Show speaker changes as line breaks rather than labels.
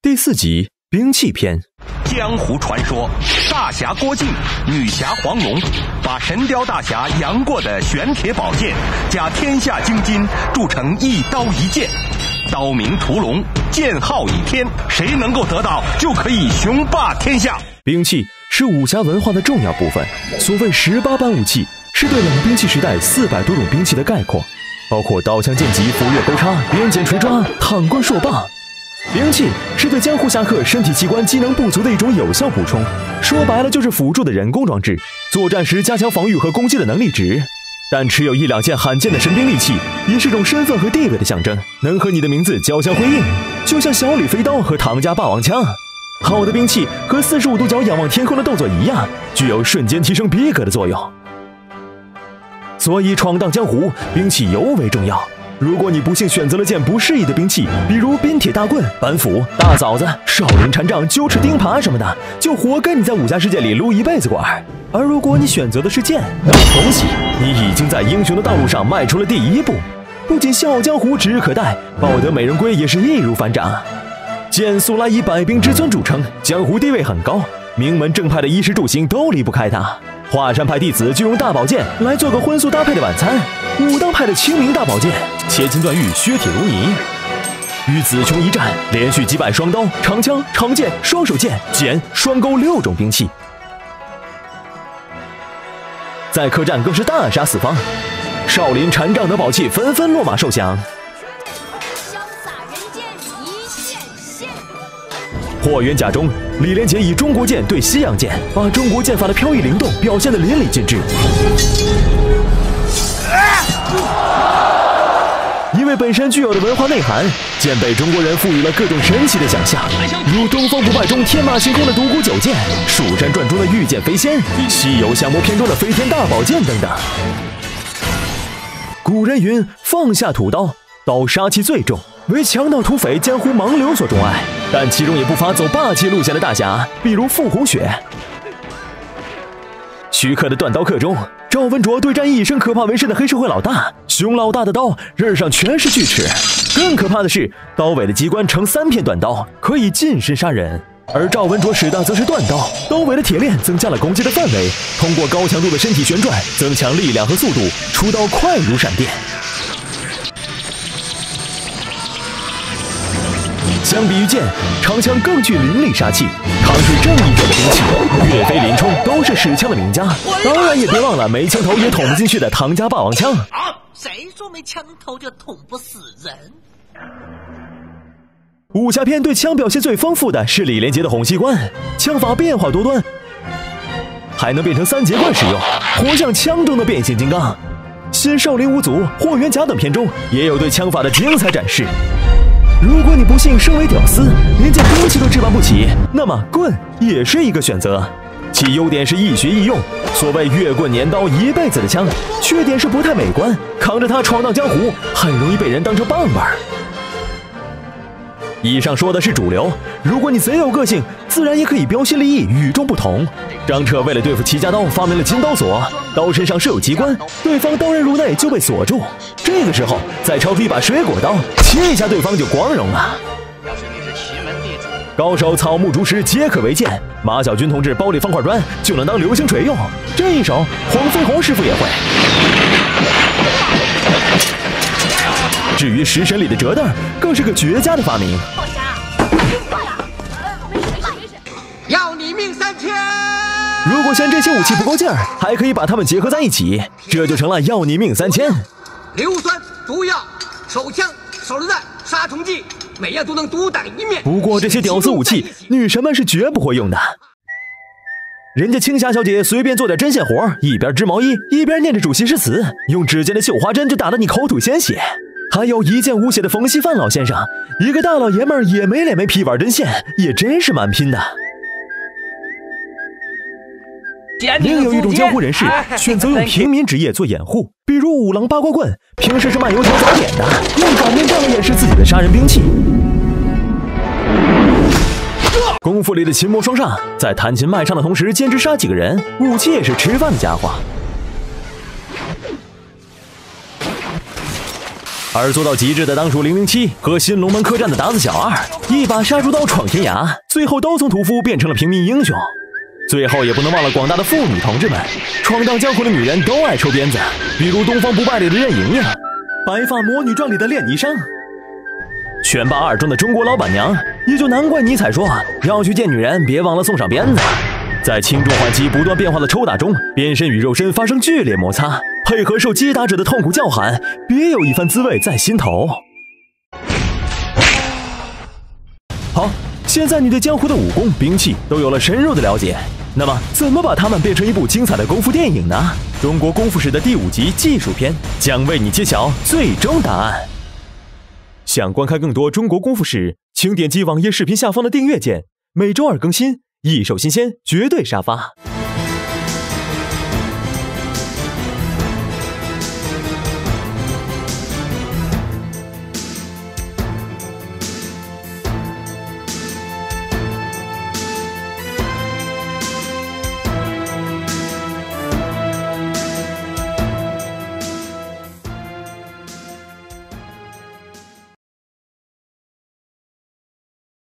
第4集兵器篇。
江湖传说，大侠郭靖、女侠黄蓉把神雕大侠杨过的玄铁宝剑加天下精金铸成一刀一剑，刀名屠龙，剑号倚天，谁能够得到就可以雄霸天下。
兵器是武侠文化的重要部分，所谓18般武器是对冷兵器时代400多种兵器的概括，包括刀枪剑戟斧钺钩叉鞭锏锤抓躺棍槊棒。兵器是对江湖侠客身体器官机能不足的一种有效补充，说白了就是辅助的人工装置，作战时加强防御和攻击的能力值。但持有1、2件罕见的神兵利器也是种身份和地位的象征，能和你的名字交相辉映，就像小李飞刀和唐家霸王枪。好的兵器和45度角仰望天空的动作一样，具有瞬间提升逼格的作用。所以闯荡江湖，兵器尤为重要。如果你不幸选择了件不适宜的兵器，比如冰铁大棍、板斧、大枣子、少林禅杖、9齿钉耙什么的，就活该你在武侠世界里撸一辈子管。而如果你选择的是剑，那么恭喜，你已经在英雄的道路上迈出了第1步。不仅笑傲江湖指日可待，抱得美人归也是易如反掌。剑素来以百兵之尊著称，江湖地位很高，名门正派的衣食住行都离不开它。华山派弟子就用大宝剑来做个荤素搭配的晚餐，武当派的清明大宝剑切金断玉，削铁如泥。与紫琼一战，连续击败双刀、长枪、长剑、双手剑、剪、双钩6种兵器。在客栈更是大杀四方，少林禅杖等宝器纷纷落马受降。霍元甲中，李连杰以中国剑对西洋剑，把中国剑法的飘逸灵动表现得淋漓尽致。因为本身具有的文化内涵，剑被中国人赋予了各种神奇的想象，如《东方不败》中天马行空的独孤九剑，《蜀山传》中的御剑飞仙，《西游降魔篇》中的飞天大宝剑等等。古人云：放下屠刀，刀杀气最重，为强盗土匪、江湖盲流所钟爱。但其中也不乏走霸气路线的大侠，比如傅红雪。徐克的《断刀客》中，赵文卓对战一身可怕纹身的黑社会老大，熊老大的刀刃上全是锯齿，更可怕的是刀尾的机关呈3片短刀，可以近身杀人。而赵文卓使的则是断刀，刀尾的铁链增加了攻击的范围，通过高强度的身体旋转增强力量和速度，出刀快如闪电。相比于剑，长枪更具凌厉杀气，抗拒正义者的兵器，岳飞、林冲都是使枪的名家。当然也别忘了没枪头也捅不进去的唐家霸王枪。
谁说没枪头就捅不死人？
武侠片对枪表现最丰富的是李连杰的洪熙冠，枪法变化多端，还能变成3节棍使用，活像枪中的变形金刚。新少林五祖、霍元甲等片中也有对枪法的精彩展示。如果你不幸身为屌丝，连件兵器都置办不起，那么棍也是一个选择。其优点是易学易用，所谓越棍粘刀一辈子的枪，缺点是不太美观，扛着它闯荡江湖，很容易被人当成棒棒。以上说的是主流，如果你贼有个性，自然也可以标新立异，与众不同。张彻为了对付齐家刀，发明了金刀锁，刀身上设有机关，对方刀刃入内就被锁住。这个时候再抄出一把水果刀，切一下对方就光荣了。高手草木竹石皆可为剑，马小军同志包里放块砖就能当流星锤用。这一手黄飞鸿师傅也会。至于食神里的折凳，更是个绝佳的发明。
要你命3000！
如果嫌这些武器不够劲儿，还可以把它们结合在一起，这就成了要你命3000。
硫酸、毒药、手枪、手榴弹、杀虫剂，每样都能独当一面。
不过这些屌丝武器，女神们是绝不会用的。人家青霞小姐随便做点针线活，一边织毛衣，一边念着主席诗词，用指尖的绣花针就打得你口吐鲜血。还有一件无血的冯锡范老先生，一个大老爷们儿也没脸没皮玩针线，也真是蛮拼的。另有一种江湖人士选择用平民职业做掩护，比如五郎八卦棍，平时是卖油条早点的，用擀面杖来掩饰自己的杀人兵器。功夫里的琴魔双煞，在弹琴卖唱的同时兼职杀几个人，武器也是吃饭的家伙。 而做到极致的当属007和新龙门客栈的达子小二，一把杀猪刀闯天涯，最后都从屠夫变成了平民英雄。最后也不能忘了广大的妇女同志们，闯荡江湖的女人都爱抽鞭子，比如《东方不败》里的任盈盈，《白发魔女传》里的练霓裳，拳霸2中的中国老板娘，也就难怪尼采说要去见女人别忘了送上鞭子。在轻重缓急不断变化的抽打中，鞭身与肉身发生剧烈摩擦，配合受击打者的痛苦叫喊，别有一番滋味在心头。好，现在你对江湖的武功、兵器都有了深入的了解，那么怎么把它们变成一部精彩的功夫电影呢？中国功夫史的第5集技术篇将为你揭晓最终答案。想观看更多中国功夫史，请点击网页视频下方的订阅键，每周2更新，一手新鲜，绝对沙发。